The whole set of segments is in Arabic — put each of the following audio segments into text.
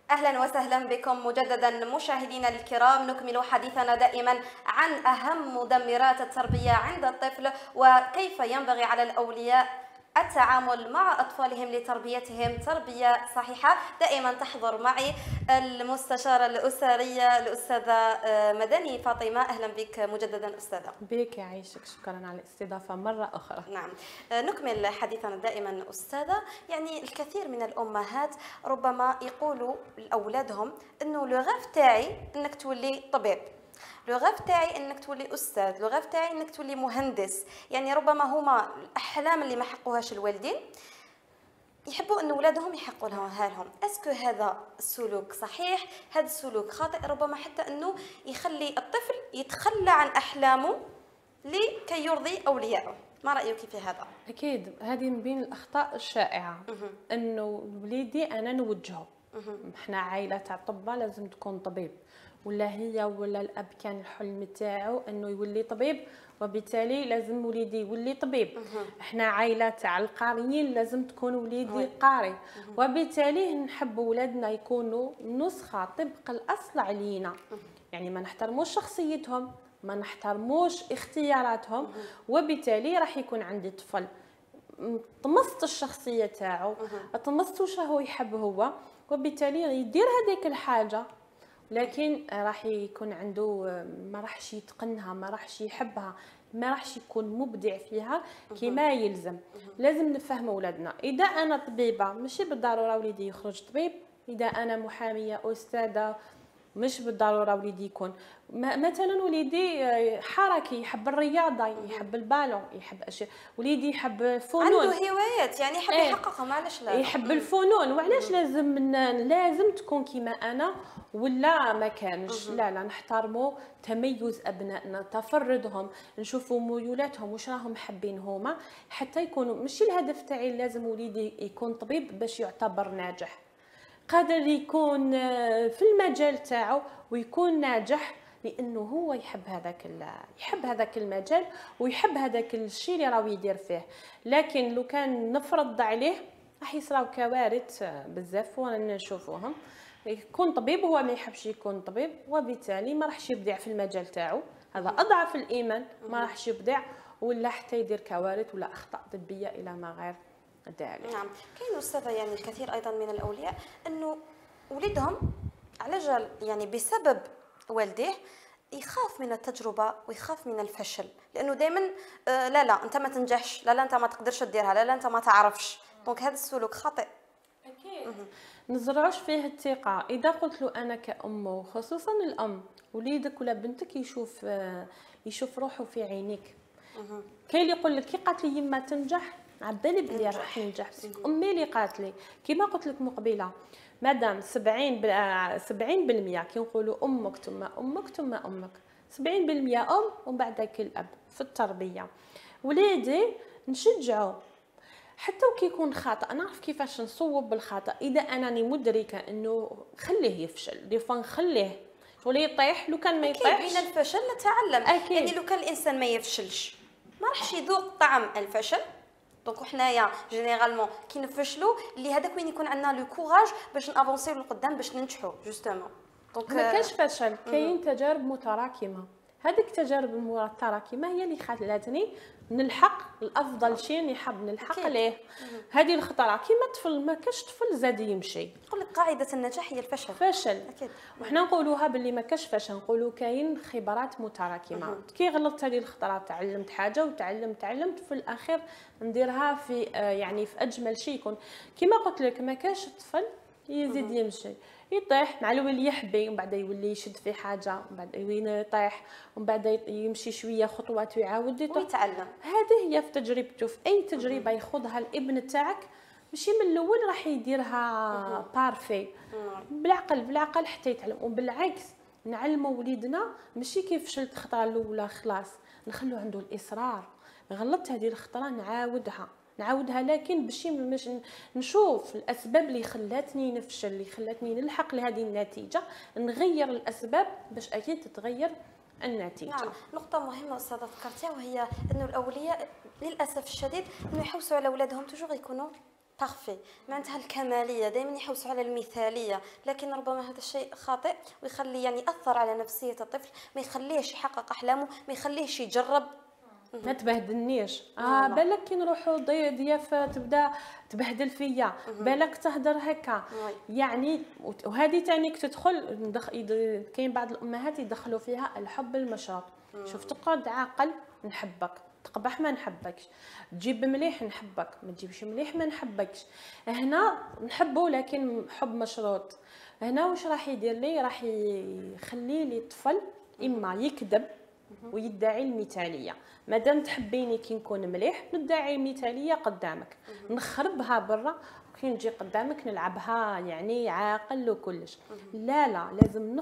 أهلا وسهلا بكم مجددا مشاهدينا الكرام. نكمل حديثنا دائما عن أهم مدمرات التربية عند الطفل وكيف ينبغي على الأولياء التعامل مع أطفالهم لتربيتهم تربية صحيحة. دائما تحضر معي المستشارة الأسرية الأستاذة مدني فاطمة. أهلا بك مجددا أستاذة. بك يعيشك، شكرا على الاستضافة مرة أخرى. نعم، نكمل حديثنا دائما أستاذة. يعني الكثير من الأمهات ربما يقولوا لأولادهم أنه لو غاف تاعي أنك تولي طبيب، لو غاف تاعي انك تولي استاذ، لو غاف تاعي انك تولي مهندس. يعني ربما هما الاحلام اللي ما حقوهاش الوالدين يحبوا ان اولادهم يحقوا لهم. اسكو هذا السلوك صحيح؟ هذا السلوك خاطئ، ربما حتى انه يخلي الطفل يتخلى عن احلامه لكي يرضي اوليائه. ما رايك في هذا؟ أكيد هذه من بين الأخطاء الشائعة، أنه وليدي أنا نوجهه. إحنا عائلة تاع طبة لازم تكون طبيب، ولا هي ولا الأب كان الحلم تاعو أنه يولي طبيب، وبالتالي لازم وليدي يولي طبيب. احنا عائله تاع القاريين لازم تكون وليدي قاري، وبالتالي نحب ولادنا يكونوا نسخه طبق الاصل علينا. يعني ما نحترموش شخصيتهم، ما نحترموش اختياراتهم، وبالتالي راح يكون عندي طفل طمست الشخصيه تاعو، طمست واش هو يحب هو، وبالتالي يدير هذيك الحاجه، لكن راح يكون عنده ما راحش يتقنها، ما راحش يحبها، ما راحش يكون مبدع فيها كما يلزم. لازم نفهم اولادنا، اذا انا طبيبه ماشي بالضروره وليدي يخرج طبيب، اذا انا محاميه استاذه مش بالضروره وليدي يكون مثلا وليدي حركي، يحب الرياضه، يحب البالون، يحب اشياء، وليدي يحب الفنون، عنده هوايات يعني يحب يحققها. معلش لا يحب الفنون، وعلاش لازم تكون كيما انا ولا ما كانش؟ لا نحترموا تميز ابنائنا، تفردهم، نشوفوا ميولاتهم واش راهم حابين هما، حتى يكونوا ماشي الهدف تاعي لازم وليدي يكون طبيب باش يعتبر ناجح. قادر يكون في المجال تاعو ويكون ناجح لانه هو يحب هذاك المجال ويحب هذاك الشيء اللي راهو يدير فيه. لكن لو كان نفرض عليه راح يصراو كوارث بزاف وانا نشوفوهم. يكون طبيب وهو ما يحبش يكون طبيب، وبالتالي ما راحش يبدع في المجال تاعو، هذا اضعف الايمان، ما راحش يبدع ولا حتى يدير كوارث ولا اخطاء طبيه الى ما غير ذلك. نعم، كاين أستاذة يعني الكثير أيضا من الأولياء أنه وليدهم على جال يعني بسبب والديه يخاف من التجربة ويخاف من الفشل، لأنه دائما لا أنت ما تنجحش، لا أنت ما تقدرش تديرها، لا أنت ما تعرفش. دونك هذا السلوك خاطئ. أكيد نزرعوش فيه الثقة. إذا قلت له أنا كأم، وخصوصا الأم، وليدك ولا بنتك يشوف روحه في عينيك. كاين اللي يقول لك كي قالت لي يما تنجح عبالي بلي راح ننجح، امي اللي قالت لي كيما قلت لك مقبله، مادام 70% كي نقولوا امك ثم امك ثم امك، 70% ام ومن بعد ذاك الاب في التربيه. وليدي نشجعه حتى وكي يكون خطا، نعرف كيفاش نصوب بالخطا. اذا انني مدركه انه خليه يفشل دي فان، خليه ولا يطيح، لو كان ما يطيحش بين الفشل نتعلم. أكيد. يعني لو كان الانسان ما يفشلش ما راحش يذوق طعم الفشل. دونك حنايا جينيرالمون كي نفشلوا اللي هذاك وين يكون عندنا لو كوراج باش نافونسيو لقدام باش ننجحوا جوستومون. دونك ما كاينش فشل، كاين تجارب متراكمه. هذيك التجارب المتراكمه هي اللي خلاتني نلحق الافضل شيء نحب نلحق ليه. هذه الخطره كيما الطفل، ما كاش طفل زاد يمشي. نقول لك قاعده النجاح هي الفشل. أكيد. وحنا نقولوها باللي ما كاش فشل، نقولوا كاين خبرات متراكمه. كي غلطت هذه الخطره تعلمت حاجه وتعلمت في الاخير نديرها في يعني في اجمل شيء يكون. كيما قلت لك ما كاش طفل يزيد يمشي، يطيح مع الولي يحبي ومن بعد يولي يشد في حاجه ومن بعد وين يطيح ومن بعد يمشي شويه خطوات ويعاود يطيح ويتعلم. هذه هي في تجربته، في اي تجربه يخوضها الابن تاعك ماشي من الاول راح يديرها بارفي. بالعقل حتى يتعلم. وبالعكس نعلموا وليدنا ماشي كيف فشلت الخطره الاولى خلاص، نخلو عنده الاصرار. غلطت هذه الخطره نعاودها، لكن باش نشوف الاسباب اللي خلاتني نفشل، اللي خلاتني نلحق لهذه النتيجه، نغير الاسباب باش اكيد تتغير النتيجه. نعم، نقطة مهمة أستاذة ذكرتيها، وهي أنه الأولياء للأسف الشديد أنه يحوسوا على أولادهم توجور يكونوا بارفي، معناتها الكماليه دائما يحوسوا على المثاليه، لكن ربما هذا الشيء خاطئ ويخلي يعني ياثر على نفسيه الطفل، ما يخليهش يحقق احلامه، ما يخليهش يجرب. ما تبهدلنيش. لا. بالك كي نروحوا ضيافه تبدا تبهدل فيا، بالك تهدر هكا. يعني وهذه تانيك تدخل كاين بعض الامهات يدخلوا فيها الحب المشروط. شوف تقعد عاقل نحبك، تقبح ما نحبكش، تجيب مليح نحبك، ما تجيبش مليح ما نحبكش. هنا نحبه لكن حب مشروط. هنا واش راح يدير لي؟ راح يخلي لي الطفل اما يكذب ويدعي المثاليه. مادام تحبيني كي نكون مليح ندعي المثاليه قدامك، نخربها برا كي نجي قدامك نلعبها يعني عاقل وكلش. لا لازم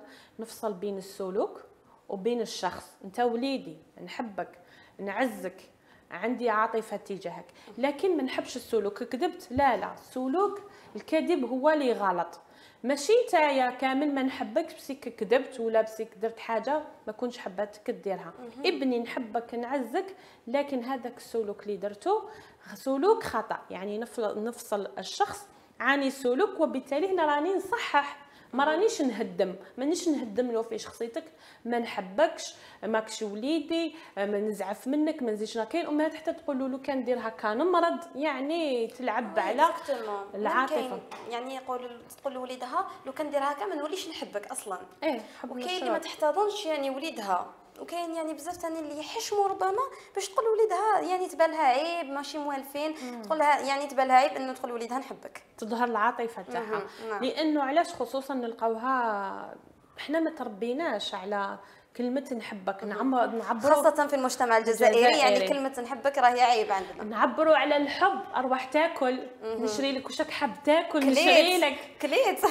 نفصل بين السلوك وبين الشخص. انت وليدي نحبك نعزك عندي عاطفه تجاهك، لكن ما نحبش السلوك. كذبت لا السلوك الكذب هو اللي غلط، ماشي نتايا كامل ما نحبكش بسيك كذبت ولا بسيك درت حاجه ما كنتش حباتك ديرها. ابني نحبك نعزك، لكن هذاك السلوك اللي درته سلوك خطا. يعني نفصل الشخص عن السلوك، وبالتالي هنا راني نصحح، ما رانيش نهدم، مانيش نهدم له في شخصيتك. ما نحبكش، ماكش وليدي، ما نزعف منك، ما نزيدش. كاين امهات حتى تقول له كان دير هكا نمرض، يعني تلعب على العاطفه. يعني تقول لوليدها لو كان دير هكا ما نوليش نحبك اصلا. وكاين اللي ما مشروط. تحتضنش يعني وليدها، وكاين يعني بزاف ثاني اللي يحشموا ربما باش تقول لوليدها يعني تبالها عيب ماشي موالفين، تقولها يعني تبالها عيب انه تقول لوليدها نحبك، تظهر العاطفه تاعها. لانه علاش خصوصا نلقاوها احنا ما تربيناش على كلمه نحبك. نعبروا خاصه في المجتمع الجزائري يعني كلمه نحبك راهي عيب عندنا. نعبروا على الحب، اروح تاكل نشري لك، واش حاب تاكل نشري لك كليت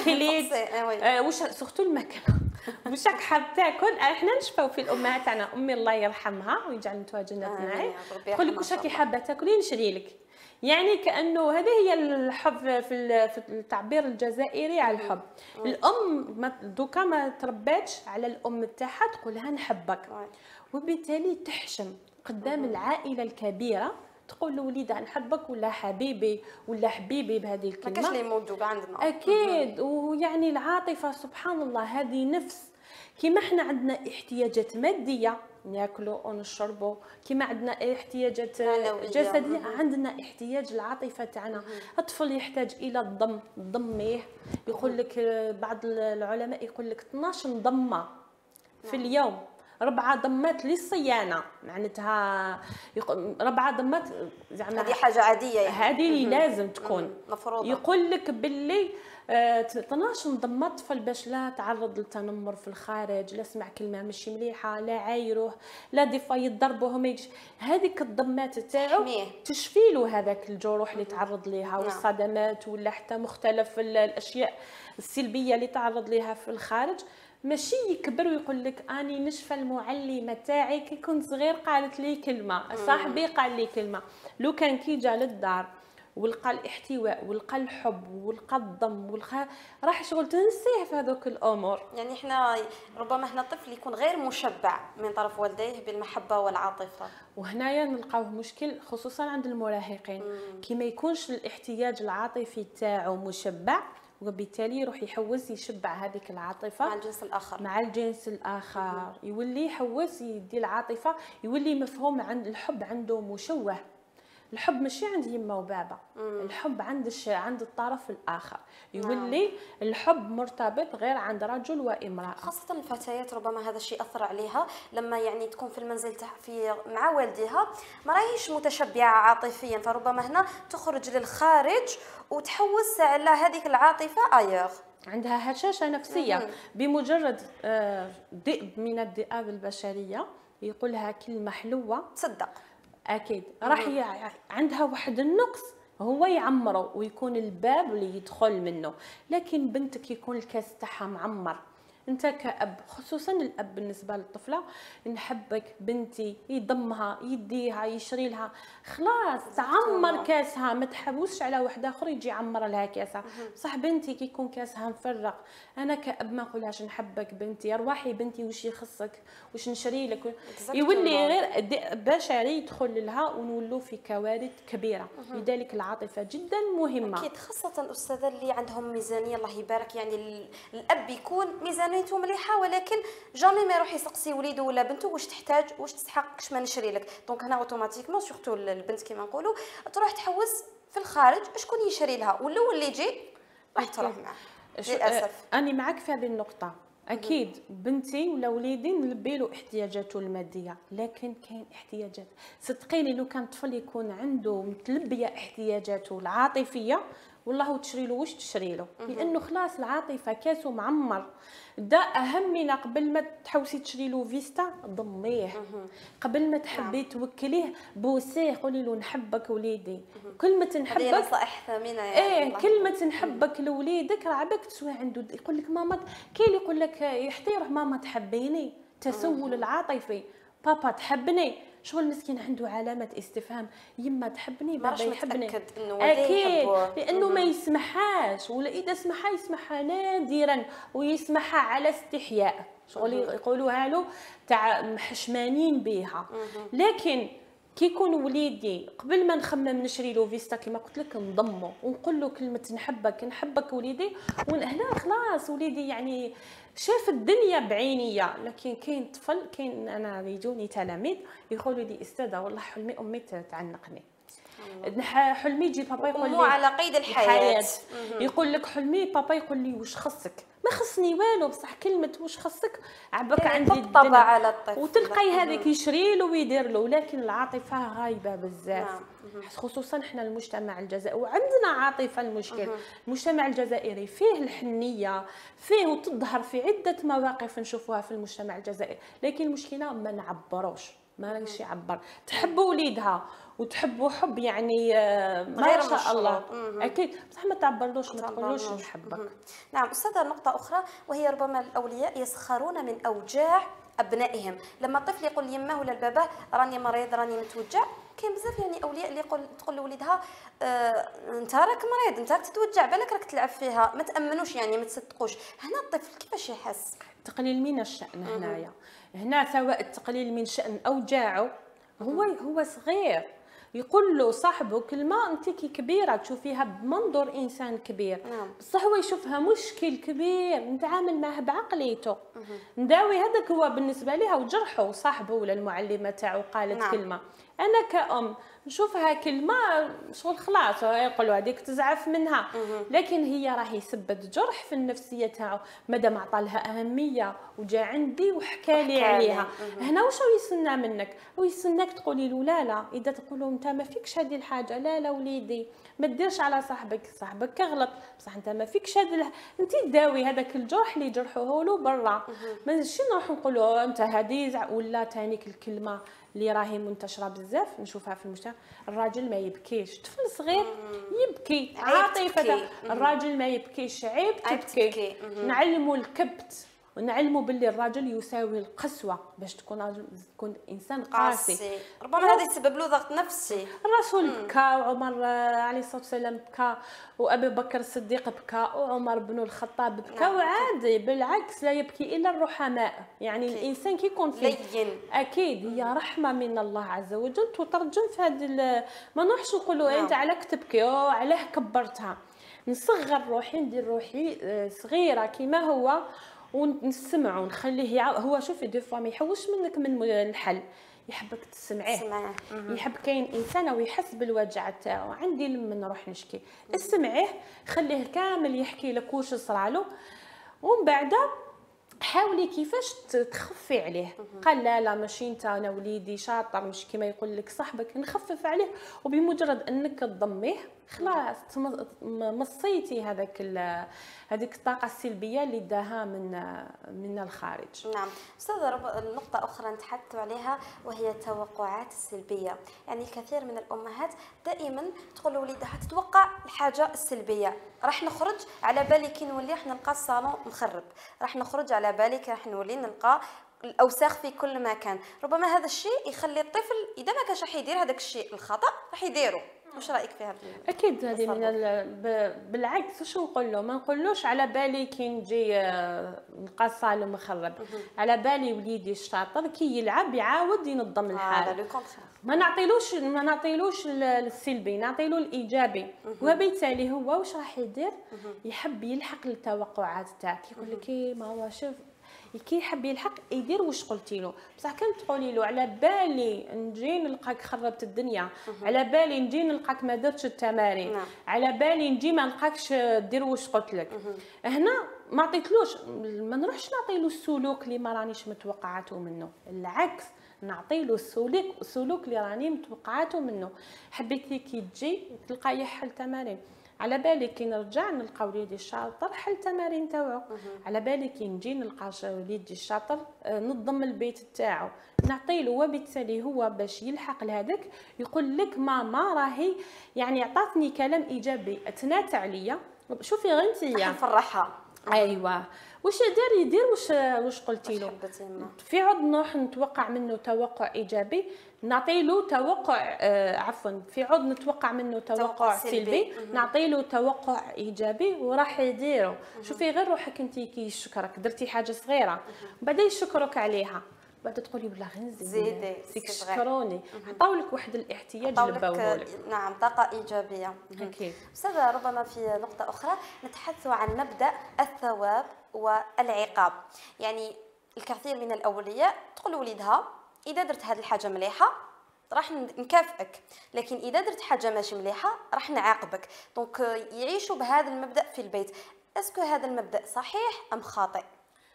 واش سورتو الماكله واش حاب تاكل. احنا نشفاو في الامهات تاعنا، امي الله يرحمها ويجعل نتوها جنات النعيم، تقول لك واش حابه تاكلي نشري لك. يعني كانه هذه هي الحب في التعبير الجزائري على الحب. الام دوكا ما ترباتش على الام تاعها تقول لها نحبك، وبالتالي تحشم قدام العائله الكبيره تقول لوليدها نحبك ولا حبيبي ولا حبيبي بهذه الكلمه. ما كاش اللي موجود عندنا اكيد. ويعني العاطفه سبحان الله هذه نفس. كيما احنا عندنا احتياجات ماديه ناكلوا ونشربوا، كيما عندنا احتياجات جسديه عندنا احتياج العاطفه تاعنا. الطفل يحتاج الى الضم، ضميه. يقول لك بعض العلماء يقول لك 12 ضمه في اليوم، 4 ضمات للصيانه، معناتها 4 ضمات زعما هذه حاجه عاديه يعني. هذه اللي لازم تكون مفروضه. يقول لك باللي 12 ضمه الطفل باش لا تعرض للتنمر في الخارج، لا سمع كلمه ماشي مليحه، لا عايروه، لا ديفا يضربوه ما يجيش. هذيك الضمات تاعو تشفي له هذاك الجروح اللي تعرض ليها والصدمات ولا حتى مختلف الاشياء السلبيه اللي تعرض ليها في الخارج. ماشي يكبر ويقول لك اني نشفى المعلمه تاعي كي كنت صغير قالت لي كلمه، صاحبي قال لي كلمه. لو كان كي جا للدار ولقى الاحتواء ولقى الحب ولقى الضم راح شغل تنسيه في هذوك الامور. يعني احنا ربما احنا الطفل يكون غير مشبع من طرف والديه بالمحبه والعاطفه، وهنايا نلقاوه مشكل خصوصا عند المراهقين. كي ما يكونش الاحتياج العاطفي تاعو مشبع، وبالتالي يروح يحوس يشبع هذيك العاطفه مع الجنس الاخر يولي يحوس يدي العاطفه، يولي مفهوم عند الحب عنده مشوه. الحب ماشي عند يما وبابا، الحب عند الطرف الاخر. يولي الحب مرتبط غير عند رجل وامراه. خاصه الفتيات ربما هذا الشيء اثر عليها لما يعني تكون في المنزل مع والدها ما راهيش متشبعه عاطفيا، فربما هنا تخرج للخارج وتحوس على هذيك العاطفه ايغ، عندها هشاشه نفسيه. بمجرد ذئب من الذئاب البشريه يقولها كلمه حلوه تصدق اكيد راح عندها واحد النقص هو يعمره ويكون الباب اللي يدخل منه. لكن بنتك يكون الكاس تاعها معمر، انت كأب، خصوصا الاب بالنسبه للطفله، نحبك بنتي، يضمها يديها يشري لها، خلاص تعمر كاسها، ما تحوسش على واحد اخر يجي يعمر لها كاسها. صح بنتي كي يكون كاسها مفرق، انا كأب ما نقولهاش نحبك بنتي، ارواحي بنتي واش يخصك واش نشري لك، يولي غير بشري يدخل لها ونولوا في كوارث كبيره. لذلك العاطفه جدا مهمه اكيد، خاصه استاذه اللي عندهم ميزانيه الله يبارك، يعني الاب يكون ميزانيته مليحه ولكن جامي ما يروح يسقسي وليده ولا بنته واش تحتاج واش تسحق كش ما نشري لك. دونك هنا اوتوماتيكمون سورتو البنت كيما نقولوا تروح تحوس في الخارج شكون يشري لها، والاول اللي يجي راح تروح معاه للاسف. انا معك في هذه النقطه. اكيد بنتي ولا وليدي نلبي له احتياجاته الماديه، لكن كاين احتياجات صدقيني لو كان طفل يكون عنده متلبيه احتياجاته العاطفيه والله تشري له واش تشري له، لانه خلاص العاطفه كاسو معمر. ده اهم من قبل ما تحوسي تشري له فيستا ضميه، قبل ما تحبي توكليه بوسيه قولي له نحبك وليدي. كلمه نحبك هذه نصائح ثمينه يعني. كلمه نحبك لوليدك راه عباك تسوى عنده، يقول لك ماما، كاين اللي يقول لك حتى يروح ماما تحبيني، تسول العاطفي، بابا تحبني، شغل مسكين عنده علامة استفهام، يما تحبني بابا يحبني، اكيد لانه ما يسمحهاش، ولا اذا سمحها يسمحها نادرا ويسمحها على استحياء، شغل يقولوها له تاع محشمانين بها. لكن كي يكون وليدي قبل ما نخمم نشري له فيستا كما قلت لك نضمه ونقول له كلمه نحبك وليدي، وهنا خلاص وليدي يعني شاف الدنيا بعينيه. لكن كاين طفل، كاين انا يجوني تلاميذ يقولوا لي استاذه والله حلمي امي تعنقني، حلمي يجي بابا يقول لي على قيد الحياه، يقول لك حلمي بابا يقول لي واش خصك، ما خصني والو، بصح كلمه واش خصك عباك عندي طبطبه على الطفل، وتلقاي هذاك يشري له ويدير له، لكن العاطفه غايبه بزاف. خصوصا احنا المجتمع الجزائري وعندنا عاطفه. المشكل المجتمع الجزائري فيه الحنيه، فيه وتظهر في عده مواقف نشوفوها في المجتمع الجزائري، لكن المشكله ما نعبروش، ما نقدرش يعبر. تحب وليدها وتحبوا حب يعني ما شاء الله اكيد، بصح ما تعبرلوش، ما تقولوش نحبك. نعم استاذه، نقطه اخرى وهي ربما الاولياء يسخرون من اوجاع ابنائهم. لما الطفل يقول ليماه ولا لباباه راني مريض راني متوجع، كاين بزاف يعني اولياء اللي تقول لوليدها انت راك مريض، انت راك تتوجع، بالك راك تلعب فيها، ما تامنوش يعني ما تصدقوش. هنا الطفل كيفاش يحس؟ تقليل من الشأن هنايا، هنا سواء التقليل من شأن اوجاعه، هو صغير يقول له صاحبه كلمه انت كي كبيره تشوفيها بمنظور انسان كبير، بصح هو يشوفها مشكل كبير، نتعامل معه بعقليته، نداوي هذاك هو بالنسبه لها وجرحه صاحبه ولا المعلمه تاعو قالت كلمه. انا كأم نشوفها كلمه شغل خلاص يقولوا هذيك تزعف منها، لكن هي راهي سبت جرح في النفسيه تاعو، مادام عطى لها اهميه وجا عندي وحكى لي عليها. هنا واش هو يستنى منك؟ هو يستناك تقولي له لا اذا تقولوا انت ما فيكش هذه الحاجه، لا وليدي ما ديرش على صاحبك كغلط، بصح انت ما فيكش هذا انت تداوي هذاك الجرح اللي جرحوه له برا. ماشي نروح نقولوا انت هذه ولا تانيك الكلمه اللي راهي منتشره بزاف نشوفها في المجتمع. الراجل ما يبكيش، طفل صغير يبكي عاطفه، الراجل ما يبكيش، عيب تبكي. نعلموا الكبت ونعلموا باللي الراجل يساوي القسوه باش تكون انسان قاسي. ربما هذا يسبب له ضغط نفسي. الرسول بكى، وعمر عليه الصلاه والسلام بكى، وابي بكر الصديق بكى، وعمر بن الخطاب بكى، وعادي بالعكس لا يبكي الا الرحماء. يعني الانسان كي يكون فيه اكيد هي رحمه من الله عز وجل تترجم في هذه. ما نروحش نقولوا انت علاك تبكي علاه كبرتها. نصغر روحي، ندير روحي صغيره كيما هو ونسمع ونخليه هو. شوفي دو فوا ما يحوش منك من الحل، يحبك تسمعيه، يحب. كاين انسان ويحس بالوجع تاعو، عندي لما نروح نشكي اسمعيه، خليه كامل يحكي لك واش صرالو، ومن بعد حاولي كيفاش تخفي عليه. قال لا ماشي انت، انا وليدي شاطر مش كما يقول لك صاحبك، نخفف عليه، وبمجرد انك تضميه خلاص مصيتي هذيك الطاقه السلبيه اللي داها من الخارج. نعم أستاذة، النقطة أخرى نتحدث عليها وهي التوقعات السلبية. يعني الكثير من الأمهات دائما تقول لوليدها تتوقع الحاجة السلبية، راح نخرج على بالي كي نولي راح نلقى الصالون مخرب، راح نخرج على بالك راح نولي نلقى الاوساخ في كل مكان. ربما هذا الشيء يخلي الطفل اذا ما كانش راح يدير هذاك الشيء الخطا راح يديره. واش رايك في هذا؟ اكيد هذه بالعكس. واش نقول له؟ ما نقولوش على بالي كي نجي نلقى الصالون مخرب، على بالي وليدي الشاطر كي يلعب يعاود ينظم الحال. ما نعطيلوش السلبي، نعطيلو الايجابي. وبالتالي هو واش راح يدير؟ يحب يلحق التوقعات تاعك. يقول لك ما هو شوف كي يحب يلحق يدير واش قلتي له. بصح كان تقولي له على بالي نجي نلقاك خربت الدنيا، على بالي نجي نلقاك ما درتش التمارين، على بالي نجي ما نلقاكش دير واش قلت لك، هنا ما عطيتلوش. ما نروحش نعطي له السلوك اللي ما رانيش متوقعاته منه، العكس نعطي له السلوك اللي راني متوقعاته منه. حبيتي كي تجي تلقى يحل تمارين، على بالي كي نرجع نلقى وليدي الشاطر حل التمارين تاعو، على بالي كي نجي نلقى وليدي الشاطر نظم البيت تاعو، نعطيله. وبالتالي هو باش يلحق لهذاك يقول لك ماما راهي يعني عطاتني كلام ايجابي، اثنات عليا. شوفي غير انتيا نفرحها. ايوا واش يدير واش قلتي له. في عود نروح نتوقع منه توقع ايجابي، نعطيله توقع في عود نتوقع منه توقع سلبي، نعطيله توقع ايجابي وراح يديره. شوفي غير روحك انت كي يشكرك درتي حاجه صغيره بعدين يشكرك عليها، بعد تقولي والله غير نزيد فيك شكروني، عطاولك واحد الاحتياج لباولك. نعم طاقه ايجابيه. اكيد. استاذه، ربما في نقطه اخرى نتحدث عن مبدا الثواب والعقاب. يعني الكثير من الاولياء تقول لوليدها اذا درت هذه الحاجه مليحه راح نكافئك، لكن اذا درت حاجه ماشي مليحه راح نعاقبك. دونك يعيشوا بهذا المبدا في البيت. اسكو هذا المبدا صحيح ام خاطئ؟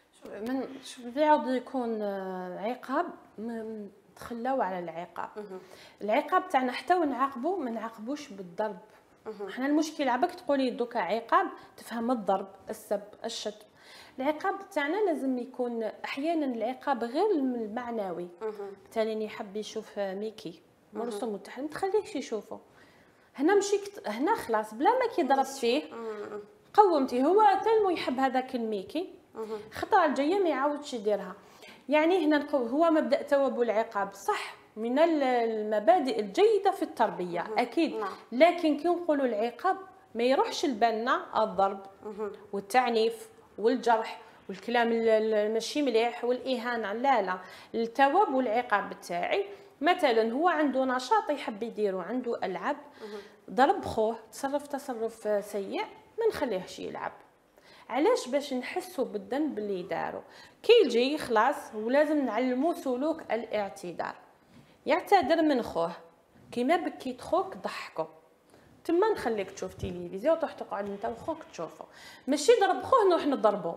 شوف يعود يكون عقاب، تخلاو على العقاب. العقاب تاعنا حتى ونعاقبوا ما نعاقبوش بالضرب. احنا المشكل عباك تقولي دوكا عقاب تفهم الضرب، السب، الشتم. العقاب تاعنا لازم يكون احيانا العقاب غير المعنوي. بالتالي يحب يشوف ميكي مرسوم متحرم ما تخليهش يشوفه. هنا مشيت هنا خلاص بلا ما كي ضربت فيه قومتي. هو تلمو يحب هذاك الميكي، الخطره الجايه ما يعاودش يديرها. يعني هنا نقول هو مبدا الثواب والعقاب صح من المبادئ الجيده في التربيه اكيد، لكن كي نقولوا العقاب ما يروحش لبالنا الضرب والتعنيف والجرح والكلام الماشي مليح والاهانه. لا، الثواب والعقاب تاعي مثلا هو عنده نشاط يحب يديره، عنده العاب، ضرب خوه، تصرف سيء، ما نخليهش يلعب. علاش؟ باش نحسوا بالذنب اللي داروا. كي يجي خلاص ولازم نعلمو سلوك الاعتذار. يعتذر من خوه، كيما بكيت خوك ضحكو، تما نخليك تشوف تلفزيون وتروح تقعد انت وخوك تشوفوا، ماشي ضرب خوه نروح نضربو.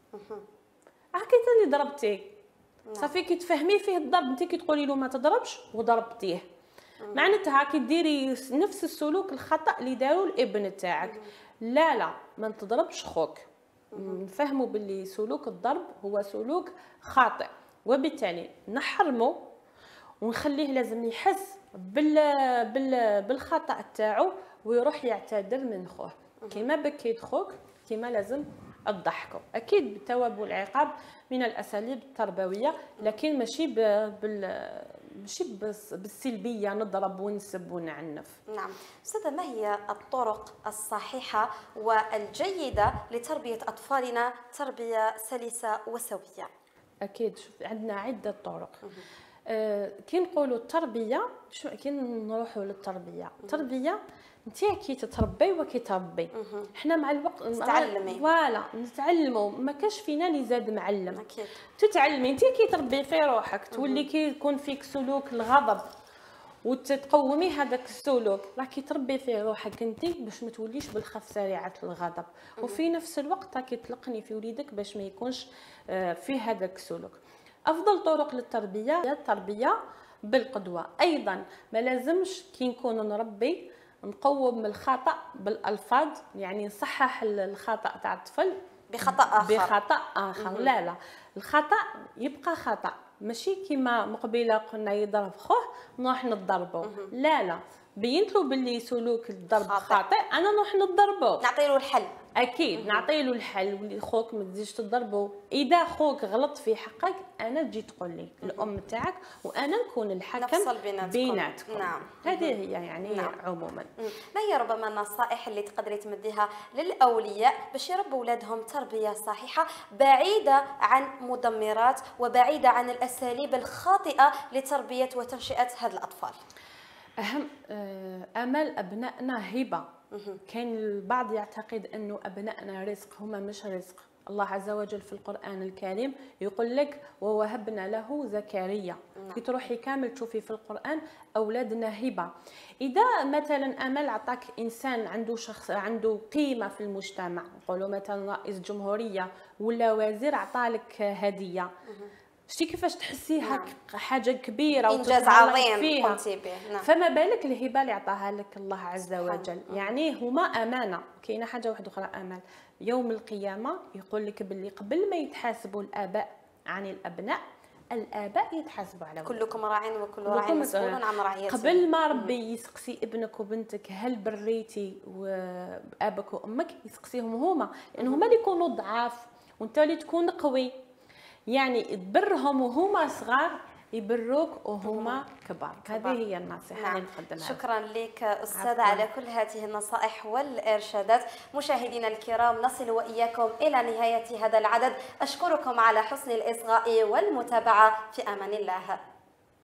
هاكي اللي ضربتي صافي كي تفهمي فيه الضرب. انت كي تقولي له ما تضربش وضربتيه معناتها كي ديري نفس السلوك الخطا اللي داروا الابن تاعك. لا ما تضربش خوك، نفهموا باللي سلوك الضرب هو سلوك خاطئ، وبالتالي نحرمه ونخليه لازم يحس بالخطا تاعو ويروح يعتذر من خوه. كيما بكيت خوك كيما لازم تضحكوا. اكيد بالثواب والعقاب من الاساليب التربويه، لكن ماشي بالسلبيه نضرب ونسب ونعنف. نعم استاذه، ما هي الطرق الصحيحه والجيده لتربيه اطفالنا تربيه سلسه وسويه؟ اكيد شوف عندنا عده طرق. كي نقولوا التربيه كي نروحوا للتربيه، التربيه انت كي تتربي وكي تربي. احنا مع الوقت تتعلمي فوالا نتعلموا، ما كاش فينا اللي زاد معلم. اكيد تتعلمي انت كي تربي في روحك تولي كي يكون فيك سلوك الغضب وتقومي هذاك السلوك، راكي تربي في روحك انت باش ما توليش بالخف سريعه الغضب، وفي نفس الوقت راكي تلقني في وليدك باش ما يكونش فيه هذاك السلوك. افضل طرق للتربيه هي التربيه بالقدوه. ايضا ما لازمش كي نكون نربي نقوم الخطا بالالفاظ، يعني نصحح الخطا تاع الطفل بخطا اخر. بخطا اخر. لا لا، الخطا يبقى خطا، ماشي كيما مقبله قلنا يضرب خوه نروح نضربو. لا لا، بينت له باللي سلوك الضرب خاطئ، انا نروح نضربو، نعطي له الحل. اكيد نعطي له الحل. ولي خوك ما تزيدش تضربه، اذا خوك غلط في حقك انا تجي تقول لي الام تاعك وانا نكون الحكم نفصل بيناتكم. نعم. هذه هي يعني نعم. عموما. ما هي ربما النصائح اللي تقدري تمديها للاولياء باش يربوا اولادهم تربيه صحيحه بعيده عن مدمرات وبعيده عن الاساليب الخاطئه لتربيه وتنشئه هذه الاطفال؟ أهم أمل أبنائنا هبة. كان البعض يعتقد أنه أبنائنا رزق، هما مش رزق. الله عز وجل في القرآن الكريم يقول لك ووهبنا له زكريا. كي تروحي كامل تشوفي في القرآن أولادنا هبة. إذا مثلا أمل عطاك إنسان عنده شخص عنده قيمة في المجتمع، نقولوا مثلا رئيس جمهورية ولا وزير عطالك هدية، شتي كيفاش تحسيها حاجه كبيره انجاز عظيم قمتي به. نعم. فما بالك الهبه اللي عطاها لك الله عز وجل. يعني هما امانه. كاينه حاجه واحده اخرى، امل يوم القيامه يقول لك باللي قبل ما يتحاسبوا الاباء عن الابناء، الاباء يتحاسبوا على كلكم راع وكل راع مسؤول عن رعيته. قبل ما ربي يسقسي ابنك وبنتك هل بريتي وابك وامك، يسقسيهم هما، لان هما اللي يكونوا ضعاف وانت اللي تكون قوي. يعني تبرهم وهما صغار، يبروك وهما كبار. هذه هي النصيحة اللي نقدمها. شكرا لك أستاذة على كل هذه النصائح والإرشادات. مشاهدينا الكرام، نصل وإياكم إلى نهاية هذا العدد. أشكركم على حسن الإصغاء والمتابعة. في أمان الله.